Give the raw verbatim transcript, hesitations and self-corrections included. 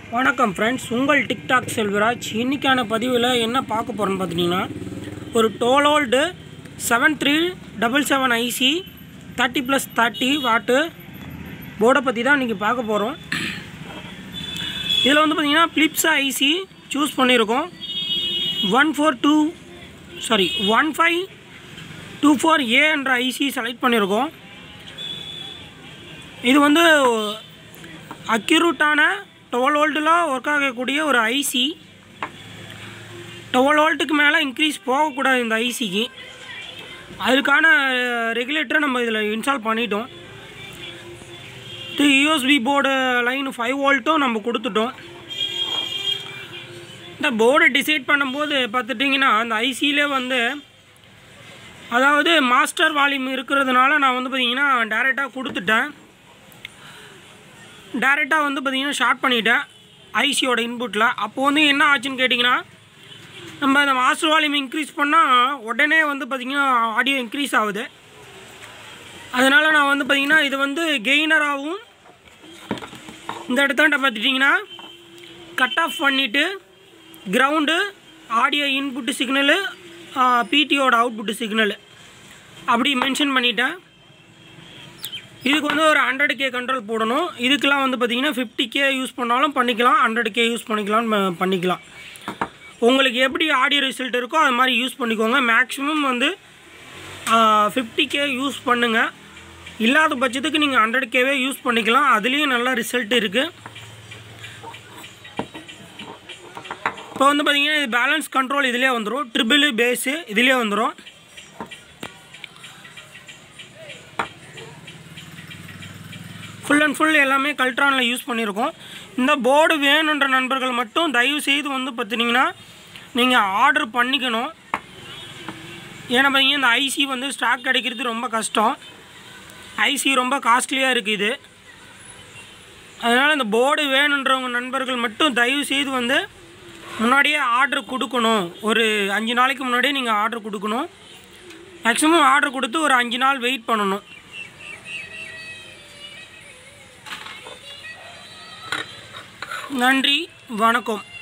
வணக்கம் ஃப்ரெண்ட்ஸ், உங்கள் டிக்டாக் செல்வராஜ். இன்றைக்கான பதிவில் என்ன பார்க்க போகிறோன்னு பார்த்தீங்கன்னா, ஒரு டோலோல்டு seven three double seven IC thirty plus thirty watt போர்டை பற்றி தான் இன்றைக்கி பார்க்க போகிறோம். இதில் வந்து பார்த்திங்கன்னா பிலிப்ஸா ஐசி சூஸ் பண்ணியிருக்கோம். One four two sorry one five two four A என்ற ஐசி செலக்ட் பண்ணியிருக்கோம். இது வந்து அக்யூரேட்டான டுவெல் வோல்ட்டில் ஒர்க் ஆகக்கூடிய ஒரு ஐசி. டுவெல் வோல்ட்டுக்கு மேலே இன்க்ரீஸ் போகக்கூடாது இந்த ஐசிக்கு. அதுக்கான ரெகுலேட்டரை நம்ம இதில் இன்ஸ்டால் பண்ணிட்டோம். இது யூஎஸ்பி போர்டு லைன் ஃபைவ் வோல்ட்டும் நம்ம கொடுத்துட்டோம். இந்த போர்டை டிசைட் பண்ணும்போது பார்த்துட்டிங்கன்னா அந்த ஐசியிலே வந்து அதாவது மாஸ்டர் வால்யூம் இருக்கிறதுனால நான் வந்து பார்த்திங்கன்னா டேரெக்டாக கொடுத்துட்டேன். டேரெக்டாக வந்து பார்த்திங்கன்னா ஷார்ட் பண்ணிவிட்டேன் ஐசியோட இன்புட்டில். அப்போது வந்து என்ன ஆச்சுன்னு கேட்டிங்கன்னா, நம்ம அந்த மாஸ்டர் வால்யூம் இன்க்ரீஸ் பண்ணால் உடனே வந்து பார்த்திங்கன்னா ஆடியோ இன்க்ரீஸ் ஆகுது. அதனால் நான் வந்து பார்த்திங்கன்னா இது வந்து கெய்னராகவும் இந்த இடத்தாண்ட பார்த்துட்டிங்கன்னா கட் ஆஃப் பண்ணிவிட்டு கிரவுண்டு ஆடியோ இன்புட்டு சிக்னலு பிடியோட அவுட்புட்டு சிக்னலு அப்படி மென்ஷன் பண்ணிட்டேன். இதுக்கு வந்து ஒரு ஹண்ட்ரட் கே கண்ட்ரோல் போடணும். இதுக்கெலாம் வந்து பார்த்திங்கன்னா ஃபிஃப்டி கே யூஸ் பண்ணாலும் பண்ணிக்கலாம், ஹண்ட்ரட் கே யூஸ் பண்ணிக்கலாம்னு பண்ணிக்கலாம். உங்களுக்கு எப்படி ஆடியோ ரிசல்ட் இருக்கோ அது மாதிரி யூஸ் பண்ணிக்கோங்க. மேக்ஸிமம் வந்து ஃபிஃப்டி கே யூஸ் பண்ணுங்கள். இல்லாத பட்சத்துக்கு நீங்கள் ஹண்ட்ரட் கேவே யூஸ் பண்ணிக்கலாம். அதுலேயும் நல்ல ரிசல்ட் இருக்குது. இப்போ வந்து பார்த்திங்கன்னா இது பேலன்ஸ் கண்ட்ரோல் இதிலே வந்துடும். ட்ரிபிள் பேஸு இதிலே வந்துடும். ஃபுல் அண்ட் ஃபுல் எல்லாமே கல்ட்ரானில் யூஸ் பண்ணியிருக்கோம். இந்த போர்டு வேணுன்ற நண்பர்கள் மட்டும் தயவு செய்து வந்து பார்த்திங்கன்னா நீங்கள் ஆர்டர் பண்ணிக்கணும். ஏன்னா பார்த்தீங்கன்னா இந்த ஐசி வந்து ஸ்டாக் கிடைக்கிறது ரொம்ப கஷ்டம். ஐசி ரொம்ப காஸ்ட்லியாக இருக்குது இது. அதனால் இந்த போர்டு வேணுன்றவங்க நண்பர்கள் மட்டும் தயவு செய்து வந்து முன்னாடியே ஆர்டர் கொடுக்கணும். ஒரு அஞ்சு நாளைக்கு முன்னாடியே நீங்கள் ஆர்டர் கொடுக்கணும். மேக்ஸிமம் ஆர்டர் கொடுத்து ஒரு அஞ்சு நாள் வெயிட் பண்ணணும். நன்றி, வணக்கம்.